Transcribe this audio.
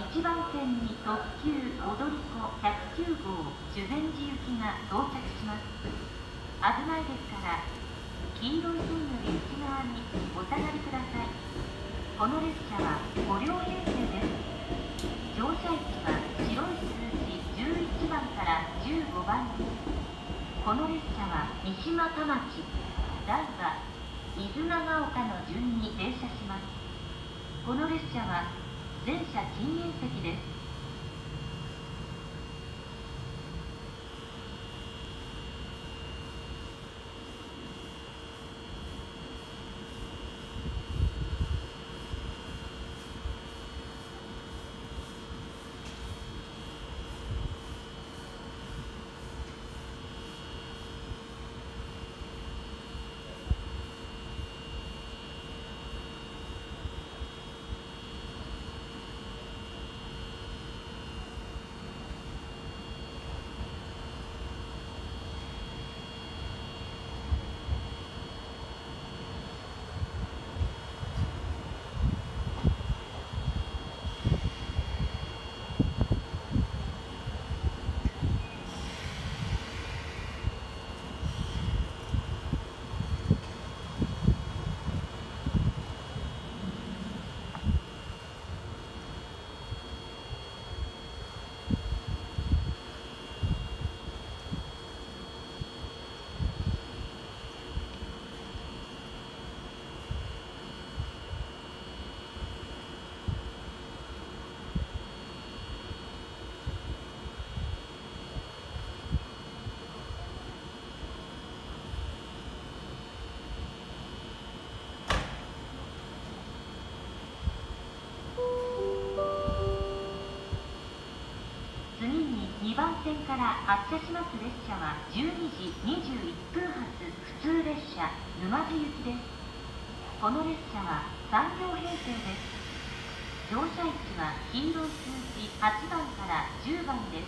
1番線に特急踊り子109号修善寺行きが到着します。危ないですから黄色い線より内側にお下がりください。この列車は5両編成です。乗車位置は白い数字11番から15番です。この列車は三島田町、台場、伊豆長岡の順に停車します。この列車は全車禁煙席です。2番線から発車します列車は12時21分発普通列車沼津行きです。この列車は3両編成です。乗車位置は黄色い数字8番から10番です。